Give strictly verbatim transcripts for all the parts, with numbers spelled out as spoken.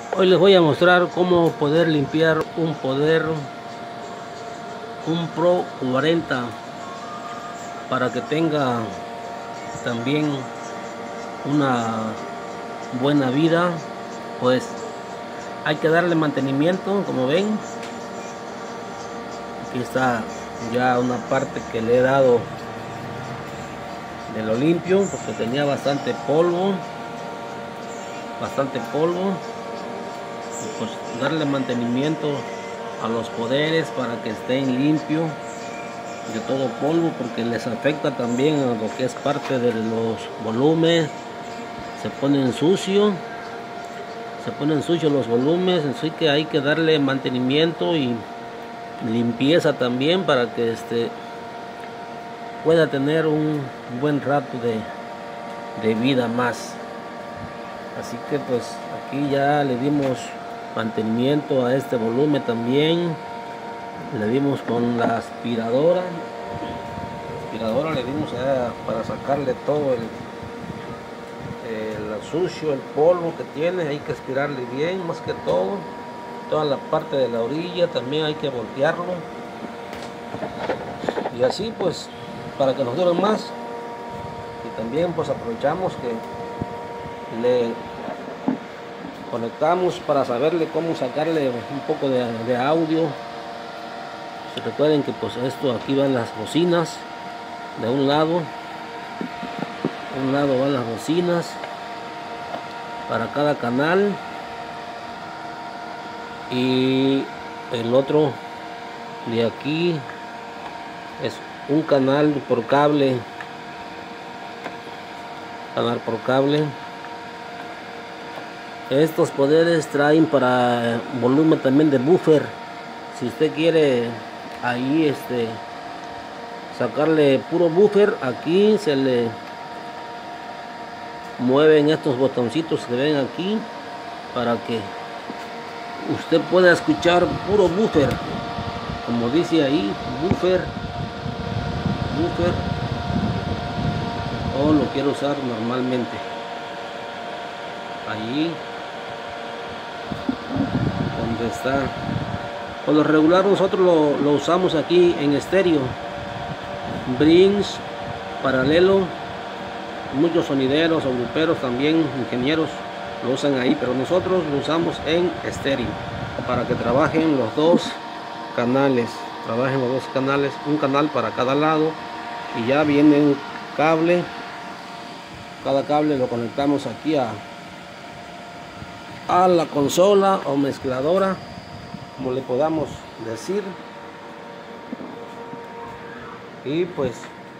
Hoy les voy a mostrar cómo poder limpiar un poder un Pro cuarenta para que tenga también una buena vida. Pues hay que darle mantenimiento, como ven. Aquí está ya una parte que le he dado de lo limpio, porque tenía bastante polvo bastante polvo y pues darle mantenimiento a los poderes para que estén limpios de todo polvo, porque les afecta también a lo que es parte de los volúmenes. Se ponen sucios se ponen sucios los volúmenes, así que hay que darle mantenimiento y limpieza también para que este pueda tener un buen rato de, de vida más. Así que pues aquí ya le dimos mantenimiento a este volumen también. Le dimos con la aspiradora. aspiradora le dimos a, para sacarle todo el, el sucio, el polvo que tiene. Hay que aspirarle bien, más que todo. Toda la parte de la orilla también hay que voltearlo. Y así pues para que nos dure más. Y también pues aprovechamos que le conectamos para saberle cómo sacarle un poco de, de audio. Se recuerden que pues esto, aquí van las bocinas de un lado, de un lado van las bocinas para cada canal, y el otro de aquí es un canal por cable, canal por cable. Estos poderes traen para volumen también de buffer. Si usted quiere ahí este sacarle puro buffer, aquí se le mueven estos botoncitos que ven aquí para que usted pueda escuchar puro buffer, como dice ahí, buffer buffer o lo quiero usar normalmente. Allí donde está, por lo regular nosotros lo, lo usamos aquí en estéreo, brins, paralelo. Muchos sonideros o gruperos también, ingenieros, lo usan ahí, pero nosotros lo usamos en estéreo para que trabajen los dos canales, trabajen los dos canales, un canal para cada lado, y ya viene un cable. Cada cable lo conectamos aquí a a la consola o mezcladora, como le podamos decir. Y pues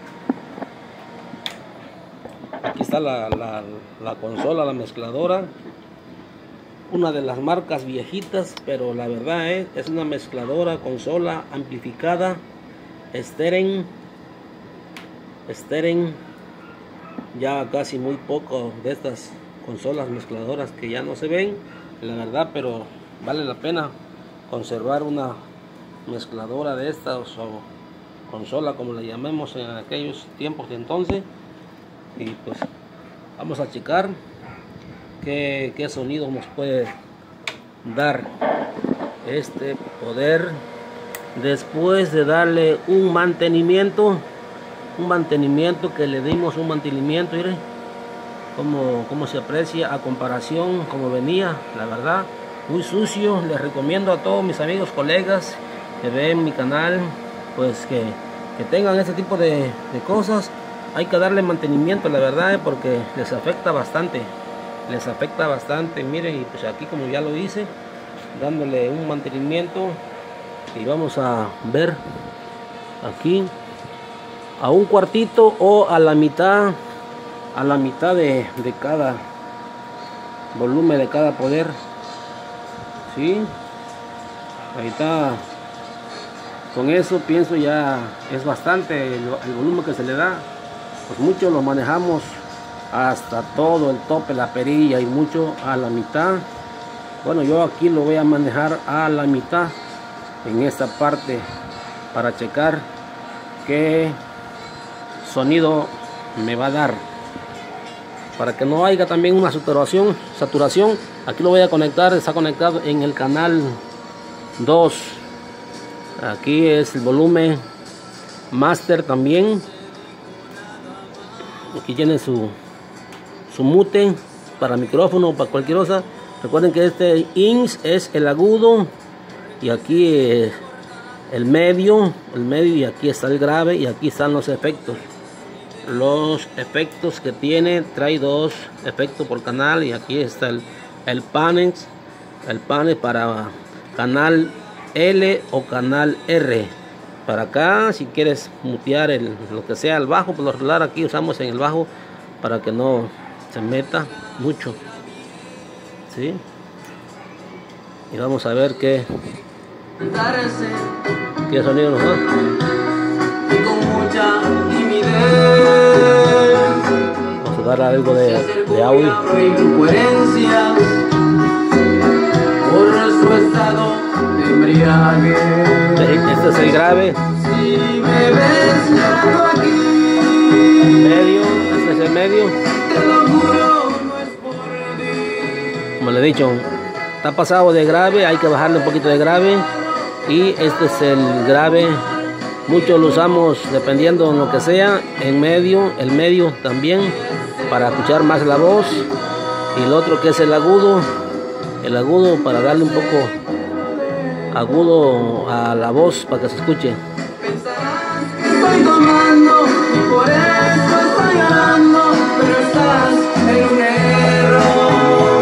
aquí está la, la, la consola, la mezcladora, una de las marcas viejitas, pero la verdad es, es una mezcladora, consola amplificada, Steren, Steren, ya casi muy poco de estas consolas mezcladoras que ya no se ven, la verdad, pero vale la pena conservar una mezcladora de estas, o consola como la llamemos en aquellos tiempos de entonces. Y pues vamos a checar qué, qué sonido nos puede dar este poder después de darle un mantenimiento un mantenimiento que le dimos un mantenimiento. Miren Cómo, cómo se aprecia a comparación como venía, la verdad, muy sucio. Les recomiendo a todos mis amigos, colegas que ven mi canal, pues que, que tengan este tipo de, de cosas. Hay que darle mantenimiento, la verdad, porque les afecta bastante, les afecta bastante. Miren, y pues aquí como ya lo hice, dándole un mantenimiento, y vamos a ver aquí a un cuartito o a la mitad, a la mitad de, de cada volumen de cada poder. Sí, ahí está. Con eso pienso ya es bastante el, el volumen que se le da. Pues muchos lo manejamos hasta todo el tope, la perilla, y mucho a la mitad. Bueno, yo aquí lo voy a manejar a la mitad en esta parte para checar qué sonido me va a dar. para que no haya también una saturación. saturación. Aquí lo voy a conectar, está conectado en el canal dos. Aquí es el volumen master también. Aquí tiene su, su mute para micrófono, para cualquier cosa. Recuerden que este I N S es el agudo y aquí eh, el medio, el medio y aquí está el grave y aquí están los efectos. Los efectos que tiene, trae dos efectos por canal y aquí está el, el panel, el panel para canal L o canal R. Para acá, si quieres mutear el, lo que sea el bajo, por lo regular aquí usamos en el bajo para que no se meta mucho, ¿sí? Y vamos a ver qué qué sonido nos da. Y con mucha timidez vamos a dar algo de, de audio. Incoherencias por su estado de embriaguez. Este es el grave. Si me ves llorando aquí, Medio, este es el medio. te lo juro, no es por ti. Como le he dicho, está pasado de grave, hay que bajarle un poquito de grave. Y este es el grave, muchos lo usamos dependiendo de lo que sea, en medio, el medio también, para escuchar más la voz. Y el otro que es el agudo, el agudo para darle un poco agudo a la voz para que se escuche. Pensarás que estoy tomando y por eso estoy llorando, pero estás en un error.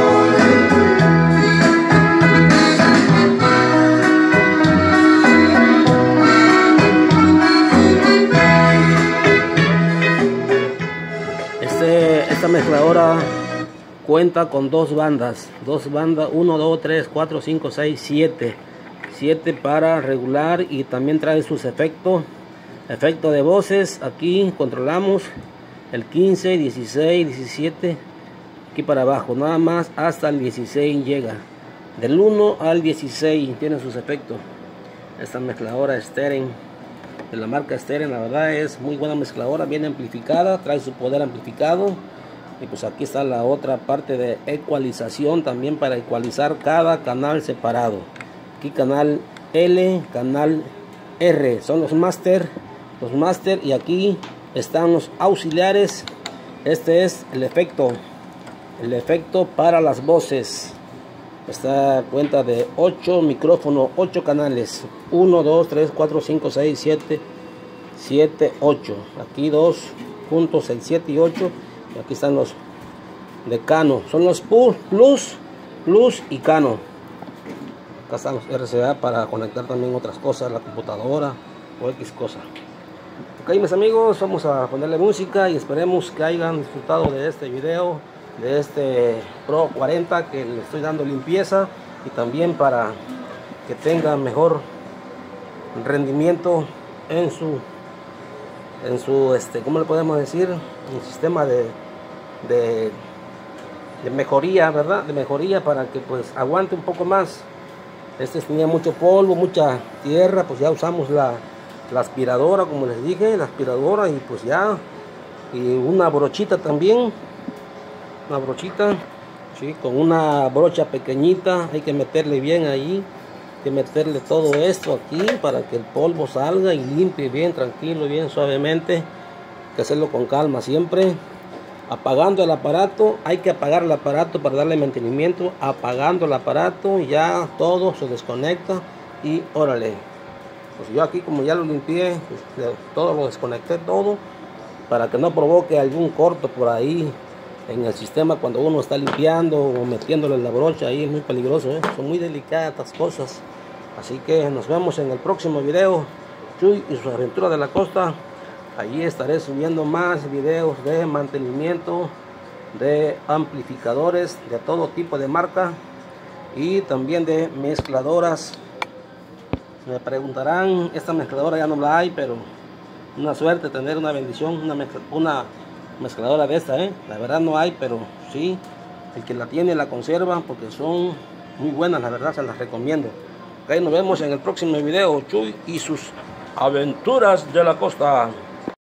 Este, esta mezcladora cuenta con dos bandas, dos bandas, uno, dos, tres, cuatro, cinco, seis, siete. siete para regular y también trae sus efectos, efecto de voces. Aquí controlamos el quince, dieciséis, diecisiete, aquí para abajo, nada más hasta el dieciséis llega. Del uno al dieciséis tiene sus efectos. Esta mezcladora Steren, de la marca Steren, la verdad es muy buena mezcladora, bien amplificada, trae su poder amplificado. Y pues aquí está la otra parte de ecualización también para ecualizar cada canal separado. Aquí canal L, canal R, son los master, los master y aquí están los auxiliares. Este es el efecto, el efecto para las voces. Esta cuenta de ocho micrófonos, ocho canales, uno, dos, tres, cuatro, cinco, seis, siete, siete, ocho. Aquí dos juntos, el siete y ocho. Y aquí están los de Cano, son los plus, plus y Cano. Acá están los R C A para conectar también otras cosas, la computadora o X cosa. Ok, mis amigos, vamos a ponerle música y esperemos que hayan disfrutado de este video, de este Pro cuarenta que le estoy dando limpieza y también para que tenga mejor rendimiento en su en su este cómo le podemos decir, un sistema de, de de mejoría, verdad, de mejoría para que pues aguante un poco más. Este tenía mucho polvo, mucha tierra, pues ya usamos la, la aspiradora, como les dije, la aspiradora y pues ya, y una brochita también, una brochita, ¿sí? Con una brocha pequeñita, hay que meterle bien ahí, hay que meterle todo esto aquí para que el polvo salga y limpie bien, tranquilo, bien suavemente, hay que hacerlo con calma siempre. Apagando el aparato, hay que apagar el aparato para darle mantenimiento. Apagando el aparato, ya todo se desconecta y órale. Pues yo aquí como ya lo limpié, pues, todo lo desconecté todo para que no provoque algún corto por ahí en el sistema cuando uno está limpiando o metiéndole la brocha. Ahí es muy peligroso, ¿eh? Son muy delicadas estas cosas. Así que nos vemos en el próximo video. Chuy y su aventura de la costa. Allí estaré subiendo más videos de mantenimiento de amplificadores de todo tipo de marca y también de mezcladoras. Me preguntarán, esta mezcladora ya no la hay, pero una suerte tener una bendición, una, mezcla, una mezcladora de esta, ¿eh? La verdad no hay, pero sí, el que la tiene la conserva porque son muy buenas, la verdad se las recomiendo. Ok, nos vemos en el próximo video, Chuy y sus aventuras de la costa.